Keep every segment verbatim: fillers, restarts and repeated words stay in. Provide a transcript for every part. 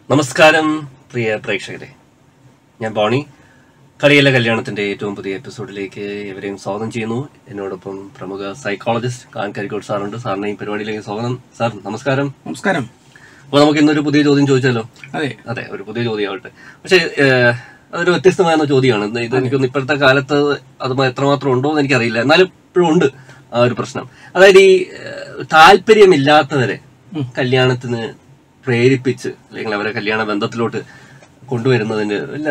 നമസ്കാരം പ്രിയ പ്രേക്ഷകരെ, ഞാൻ ബോണി. കളിയിലെ കല്യാണത്തിന്റെ ഏറ്റവും പുതിയ എപ്പിസോഡിലേക്ക് ഇവരെയും സ്വാഗതം ചെയ്യുന്നു. എന്നോടൊപ്പം പ്രമുഖ സൈക്കോളജിസ്റ്റ് കാൻ കരിക്കോട് സാറുണ്ട്. സാറിനെ ഈ പരിപാടിയിലേക്ക് സ്വാഗതം. സാർ നമസ്കാരം. നമസ്കാരം. അപ്പൊ നമുക്ക് ഇന്നൊരു പുതിയ ചോദ്യം ചോദിച്ചാലോ? അതെ അതെ ഒരു പുതിയ ചോദ്യമാവട്ടെ. പക്ഷെ അതൊരു വ്യത്യസ്തമായ ചോദ്യമാണ്. ഇത് എനിക്കൊന്ന് ഇപ്പോഴത്തെ കാലത്ത് അത് എത്രമാത്രം ഉണ്ടോ എന്ന് എനിക്കറിയില്ല, എന്നാലും ഇപ്പോഴും ഉണ്ട് ആ ഒരു പ്രശ്നം. അതായത് ഈ താല്പര്യമില്ലാത്തവരെ കല്യാണത്തിന് പ്രേരിപ്പിച്ച് അല്ലെങ്കിൽ അവരെ കല്യാണ ബന്ധത്തിലോട്ട് കൊണ്ടുവരുന്നതിന് വല്ല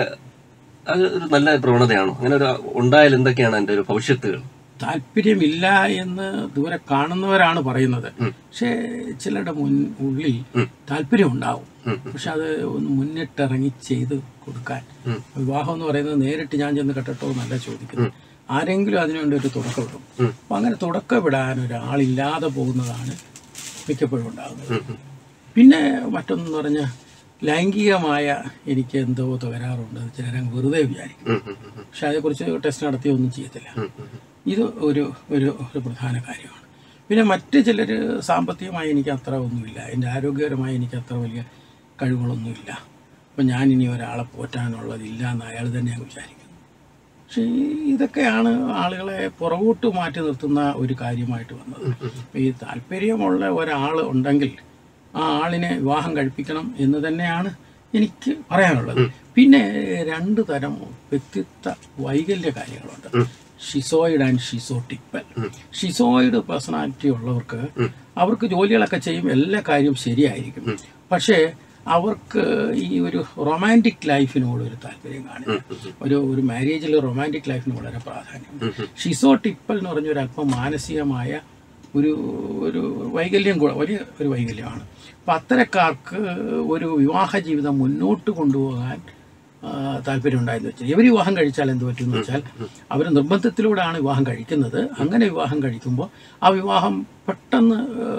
അത് ഒരു നല്ല പ്രവണതയാണോ? അങ്ങനെ ഒരു ഉണ്ടായാൽ എന്തൊക്കെയാണ് അതിന്റെ ഒരു ഭവിഷ്യത്തുകൾ? താല്പര്യമില്ല എന്ന് ദൂരെ കാണുന്നവരാണ് പറയുന്നത്. പക്ഷെ ചിലരുടെ മുൻ ഉള്ളിൽ താല്പര്യം ഉണ്ടാവും. പക്ഷെ അത് ഒന്ന് മുന്നിട്ടിറങ്ങി ചെയ്ത് കൊടുക്കാൻ, വിവാഹം എന്ന് പറയുന്നത് നേരിട്ട് ഞാൻ ചെന്ന് കെട്ടട്ടോ എന്നല്ല ചോദിക്കുന്നത്. ആരെങ്കിലും അതിനുവേണ്ടി ഒരു തുടക്കം ഇടും. അപ്പൊ അങ്ങനെ തുടക്കം ഇടാൻ ഒരാളില്ലാതെ പോകുന്നതാണ് മിക്കപ്പോഴും ഉണ്ടാകുന്നത്. പിന്നെ മറ്റൊന്നെന്ന് പറഞ്ഞാൽ ലൈംഗികമായ എനിക്ക് എന്തോ തകരാറുണ്ട് ചിലരങ്ങ് വെറുതെ വിചാരിക്കും. പക്ഷെ അതേക്കുറിച്ച് ടെസ്റ്റ് നടത്തിയൊന്നും ചെയ്യത്തില്ല. ഇത് ഒരു ഒരു ഒരു പ്രധാന കാര്യമാണ്. പിന്നെ മറ്റ് ചിലർ സാമ്പത്തികമായി എനിക്ക് അത്ര ഒന്നുമില്ല, എൻ്റെ ആരോഗ്യപരമായി എനിക്ക് അത്ര വലിയ കഴിവുകളൊന്നുമില്ല, അപ്പം ഞാനിനി ഒരാളെ പോറ്റാനുള്ളതില്ല എന്ന് അയാൾ തന്നെ അങ്ങ് വിചാരിക്കുന്നു. പക്ഷേ ഇതൊക്കെയാണ് ആളുകളെ പുറകോട്ട് മാറ്റി നിർത്തുന്ന ഒരു കാര്യമായിട്ട് വന്നത്. ഈ താല്പര്യമുള്ള ഒരാൾ ഉണ്ടെങ്കിൽ ആ ആളിനെ വിവാഹം കഴിപ്പിക്കണം എന്ന് തന്നെയാണ് എനിക്ക് പറയാനുള്ളത്. പിന്നെ രണ്ട് തരം വ്യക്തിത്വ വൈകല്യ കാര്യങ്ങളുണ്ട്, ഷിസോയിഡ് ആൻഡ് ഷിസോട്ടിപ്പൽ. ഷിസോയിഡ് പേഴ്സണാലിറ്റി ഉള്ളവർക്ക് അവർക്ക് ജോലികളൊക്കെ ചെയ്യും, എല്ലാ കാര്യവും ശരിയായിരിക്കും. പക്ഷേ അവർക്ക് ഈ ഒരു റൊമാൻറ്റിക് ലൈഫിനോട് ഒരു താല്പര്യം കാണില്ല. ഒരു ഒരു മാരേജിൽ റൊമാൻറ്റിക് ലൈഫിന് വളരെ പ്രാധാന്യം. ഷിസോട്ടിപ്പൽ എന്ന് പറഞ്ഞ ഒരു അല്പം മാനസികമായ ഒരു ഒരു വൈകല്യം കൂടെ വലിയ ഒരു വൈകല്യമാണ്. അപ്പം അത്തരക്കാർക്ക് ഒരു വിവാഹ ജീവിതം മുന്നോട്ട് കൊണ്ടുപോകാൻ താല്പര്യം ഉണ്ടായെന്ന് വെച്ചാൽ ഇവർ വിവാഹം കഴിച്ചാൽ എന്ത് പറ്റുമെന്ന് വെച്ചാൽ അവർ നിർബന്ധത്തിലൂടെയാണ് വിവാഹം കഴിക്കുന്നത്. അങ്ങനെ വിവാഹം കഴിക്കുമ്പോൾ ആ വിവാഹം പെട്ടെന്ന്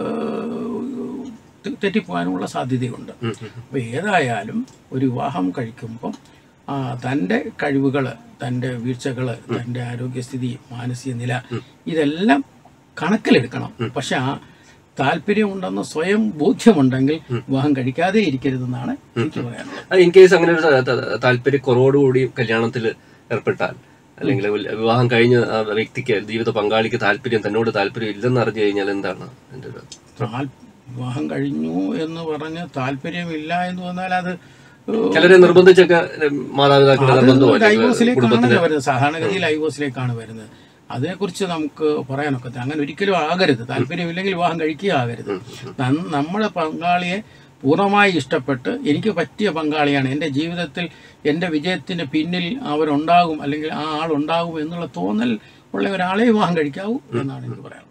തെറ്റിപ്പോകാനുള്ള സാധ്യതയുണ്ട്. അപ്പോൾ ഏതായാലും ഒരു വിവാഹം കഴിക്കുമ്പം തൻ്റെ കഴിവുകൾ, തൻ്റെ വീഴ്ചകൾ, തൻ്റെ ആരോഗ്യസ്ഥിതി, മാനസിക നില ഇതെല്ലാം കണക്കിലെടുക്കണം. പക്ഷെ ആ താല്പര്യമുണ്ടെന്ന് സ്വയം ബോധ്യമുണ്ടെങ്കിൽ വിവാഹം കഴിക്കാതെ ഇരിക്കരുതെന്നാണ് എനിക്ക് പറയാനുള്ളത്. ഇൻ കേസ് അങ്ങനെ ഒരു താല്പര്യക്കുറവോടുകൂടി കല്യാണത്തിൽ ഏർപ്പെട്ടാൽ അല്ലെങ്കിൽ വിവാഹം കഴിഞ്ഞ വ്യക്തിക്ക് ജീവിത പങ്കാളിക്ക് താല്പര്യം തന്നോട് താല്പര്യം ഇല്ലെന്ന് അറിഞ്ഞു കഴിഞ്ഞാൽ എന്താണ് എൻ്റെ ഒരു വിവാഹം കഴിഞ്ഞു എന്ന് പറഞ്ഞ് താല്പര്യമില്ല എന്ന് പറഞ്ഞാൽ അത് ചിലരെ നിർബന്ധിച്ചൊക്കെ മാതാപിതാക്കളുടെ ഡൈവോഴ്സിലേക്കാണ് വരുന്നത്. സാധാരണഗതിയിൽ ഡൈവോഴ്സിലേക്കാണ് വരുന്നത്. അതിനെക്കുറിച്ച് നമുക്ക് പറയാനൊക്കെ അങ്ങനെ ഒരിക്കലും ആകരുത്. താല്പര്യമില്ലെങ്കിൽ വിവാഹം കഴിക്കുക ആകരുത്. നമ്മുടെ പങ്കാളിയെ പൂർണ്ണമായി ഇഷ്ടപ്പെട്ട് എനിക്ക് പറ്റിയ പങ്കാളിയാണ്, എൻ്റെ ജീവിതത്തിൽ എൻ്റെ വിജയത്തിന് പിന്നിൽ അവരുണ്ടാകും അല്ലെങ്കിൽ ആ ആളുണ്ടാകും എന്നുള്ള തോന്നൽ ഉള്ള ഒരാളെ വിവാഹം കഴിക്കാവൂ എന്നാണ് എനിക്ക് പറയാനുള്ളത്.